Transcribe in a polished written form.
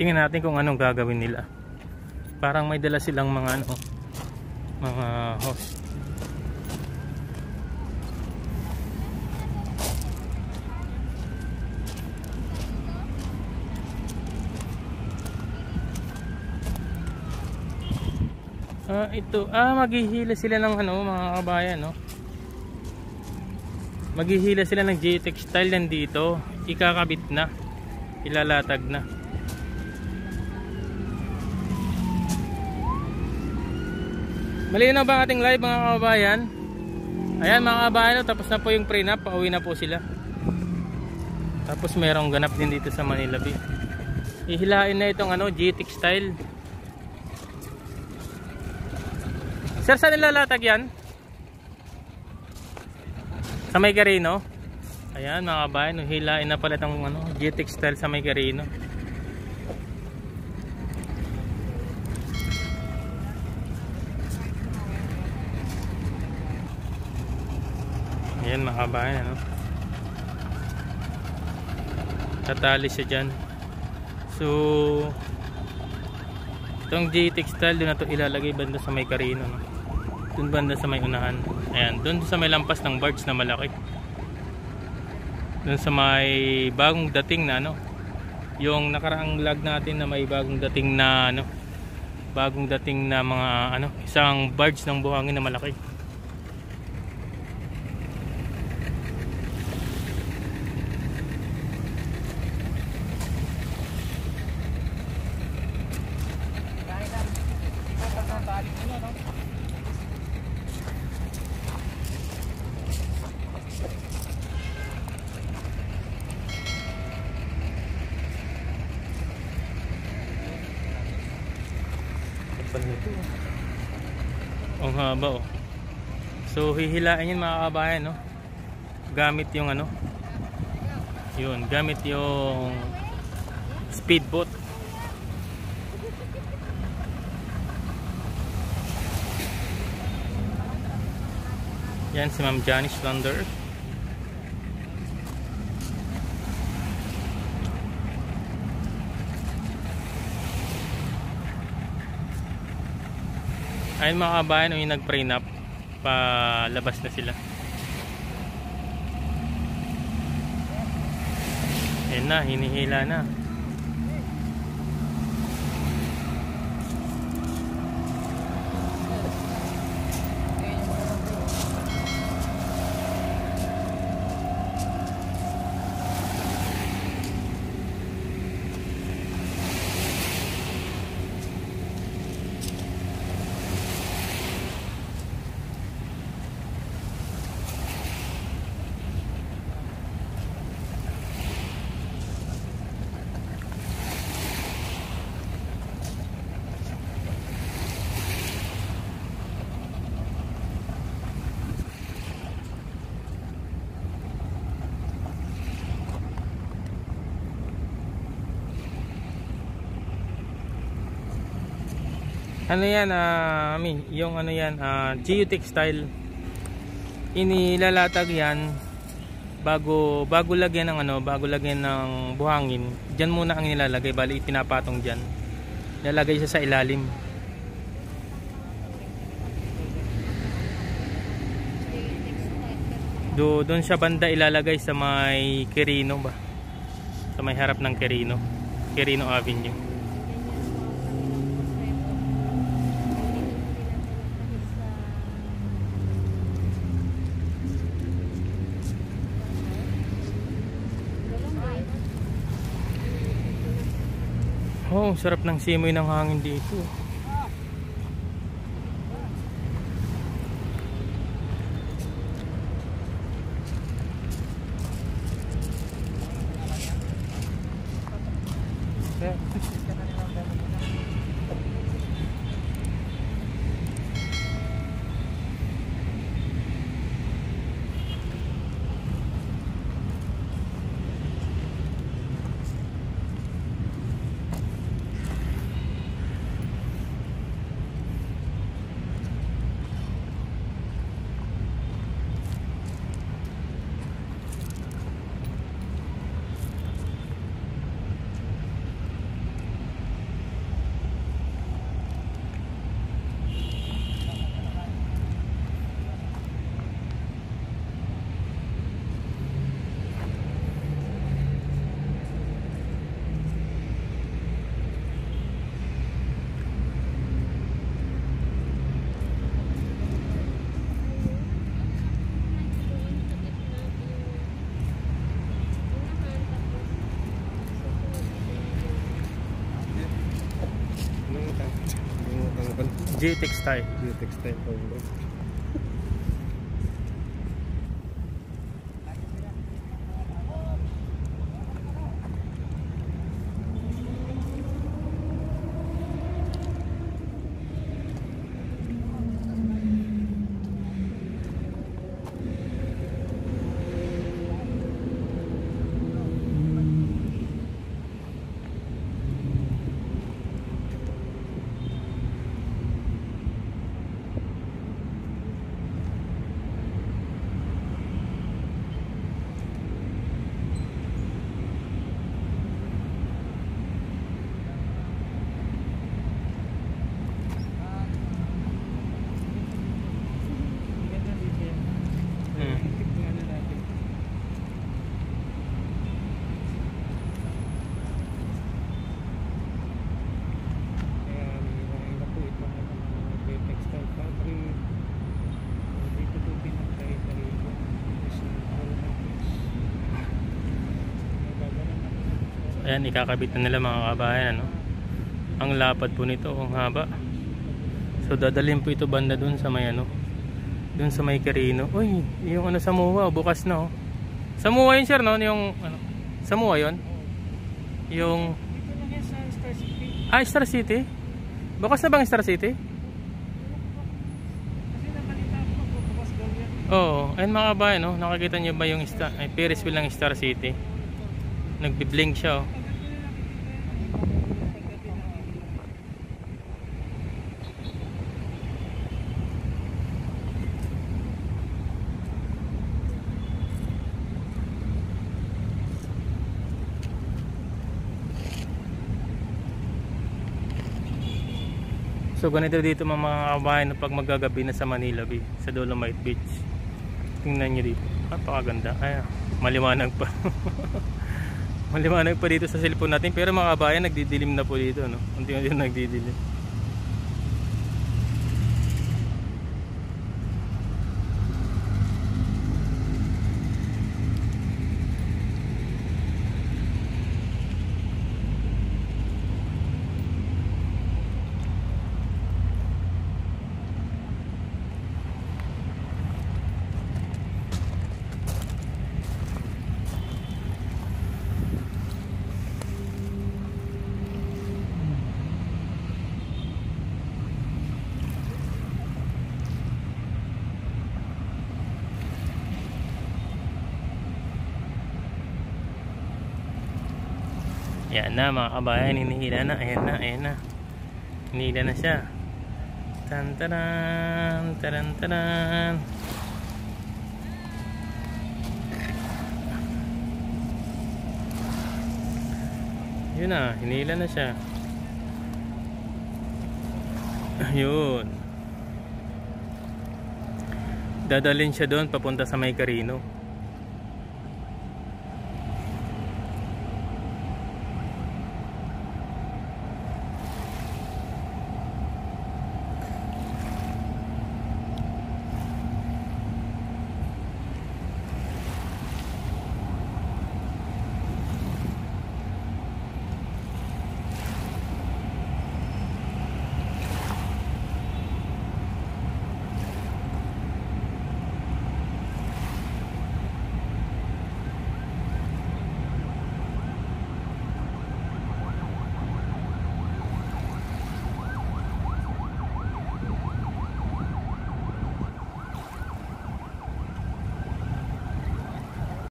Tingnan natin kung anong gagawin nila. Parang may dala silang mga ano, mga host. Maghihila sila ng ano, mga kabayan, no? Maghihila sila ng J-Textile nandito. Ikakabit na. Ilalatag na. Malinaw ba ang ating live, mga kabayan? Ayan, mga kabayan, no? Tapos na po yung prenup. Pauwi na po sila. Tapos merong ganap din dito sa Manila Bay. Ihilain na itong ano, J-Textile. Sir, saan nilalatag yan? Sa May Carino. Ayan, mga kabayan, hilain na pala itong ano, J-Textile sa May Carino. Ayan, mga kabayan, ano? Tatali siya dyan. So itong J-Textile, doon na ito ilalagay banda sa May Carino, no? Doon banda sa may unahan. Ayan, doon sa may lampas ng barge na malaki. Doon sa may bagong dating na ano, yung nakaraang vlog natin na may bagong dating na ano, bagong dating na mga ano, isang barge ng buhangin na malaki. Ang haba, oh. So hihilain yun, mga kabayan, no? Gamit yung ano, yun, gamit yung speedboat. Yan si Ma'am Janice Lander. Ayun, mga kabayan, yung nag-prenup, palabas na sila. Ayun na, hinihila na. Ano yan, yung ano yan, J-Textile. Inilalatag yan bago lagyan ng ano, bago lagyan ng buhangin. Diyan muna ang nilalagay, bali pinapatong diyan. Nilalagay siya sa ilalim. Doon siya banda ilalagay sa may Quirino ba? Sa may harap ng Quirino Avenue. Oh, sarap ng simoy ng hangin dito. G-Textile. G-Textile po bro. Ayan, ikakabit na nila mga kabayan, ano? Ang lapad po nito, ang haba. So dadalhin po ito banda dun sa may ano, dun sa may Quirino. Uy, yung ano Samoa, bukas na oh. Samoa yun sir, no? Yung ano, Samoa yun? Yung Dito lang yan sa Star City. ah, Star City? Bukas na bang Star City? Kasi nakalita ako magbubukas daw yan. Oo, ayun mga kabayan, no? Nakakita niyo ba yung Ferris wheel ng Star City? Nagbi-blink siya oh. So ganito dito mga kabayan pag magagabi na sa Manila Bay, sa Dolomite Beach. Tingnan nyo dito, napakaganda. Ay, maliwanag pa. Maliwanag pa dito sa cellphone natin, pero mga kabayan nagdidilim na po dito, no? Unti-unti nagdidilim. Yan na mga kabayan, hinihila na. Ayan na, ayan na. Hinihila na siya. Tantaran, tarantaran. Yun na, hinihila na siya. Ayun. Dadalhin siya doon papunta sa may Quirino.